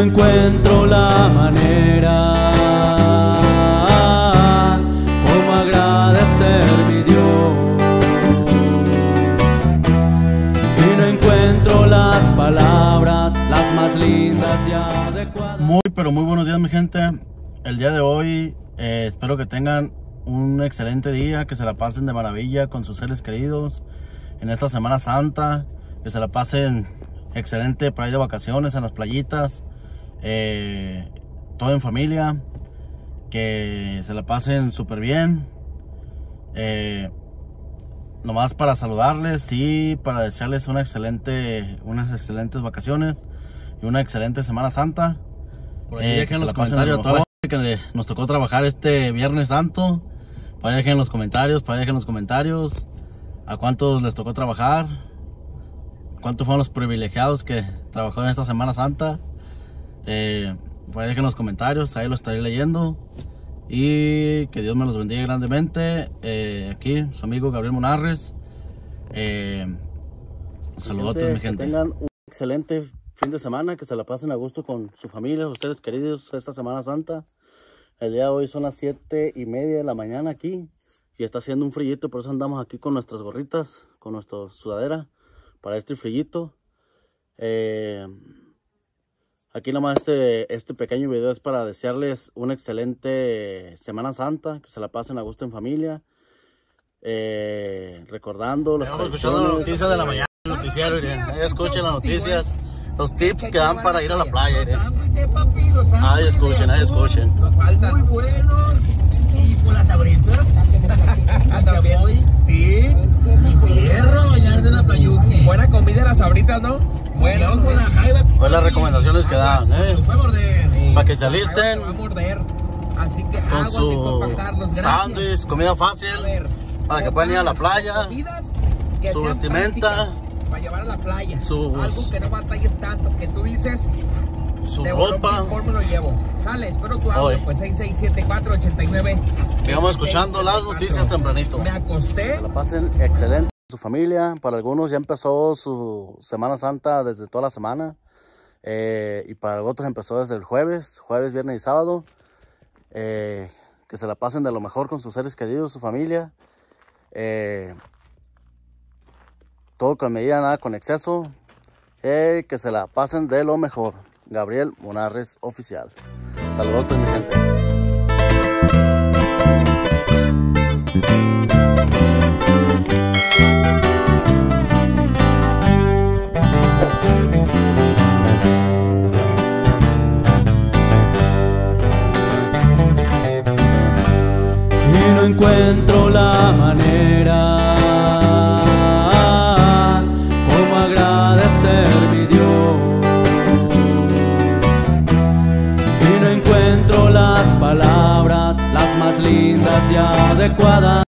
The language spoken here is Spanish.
no encuentro la manera como agradecer mi Dios, y no encuentro las palabras, las más lindas y adecuadas. Pero muy buenos días, mi gente. El día de hoy espero que tengan un excelente día, que se la pasen de maravilla con sus seres queridos en esta Semana Santa, que se la pasen excelente por ahí de vacaciones en las playitas, todo en familia, que se la pasen súper bien. Nomás para saludarles y para desearles unas excelentes vacaciones y una excelente Semana Santa. Por ahí dejen los comentarios a toda la gente que nos tocó trabajar este Viernes Santo. Por ahí dejen los comentarios, a cuántos les tocó trabajar, cuántos fueron los privilegiados que trabajó en esta Semana Santa. Por ahí dejen los comentarios, ahí lo estaré leyendo. Y que Dios me los bendiga grandemente. Aquí su amigo Gabriel Munarres. Saludos mi gente. Que tengan un excelente fin de semana, que se la pasen a gusto con su familia, sus seres queridos esta Semana Santa. El día de hoy son las 7:30 de la mañana aquí y está haciendo un frillito, por eso andamos aquí con nuestras gorritas, con nuestra sudadera para este frillito. Aquí nomás este pequeño video es para desearles una excelente Semana Santa, que se la pasen a gusto en familia, recordando las tradiciones. Escuchando las noticias de la mañana, el noticiero, escuchen las noticias, los tips que dan para ir a la playa. Ahí escuchen. Muy buenos. Y por las abritas. Chamoy. Sí. Y fierro, bañarse en la playuque. Buena comida las sabritas, ¿no? Bueno, con la jaiba. Pues las recomendaciones que dan, Sí. para que se alisten Va a morder. Así que con agua, su sándwich, comida fácil, para que puedan ir a la playa, su vestimenta, para llevar a la playa, sus, algo que no batalles tanto, que tú dices, su de ropa. mejor me lo llevo. Sale, espero tu audio, pues 667489. Sigamos escuchando las noticias tempranito. Me acosté. Que la pasen excelente con su familia. Para algunos ya empezó su Semana Santa desde toda la semana, y para otros empezó desde el jueves, viernes y sábado. Que se la pasen de lo mejor con sus seres queridos, su familia. Todo con medida, nada con exceso. Que se la pasen de lo mejor. Gabriel Munarres Oficial. Saludos, mi gente. Y no encuentro la manera como agradecer mi Dios, y no encuentro las palabras, las más lindas y adecuadas.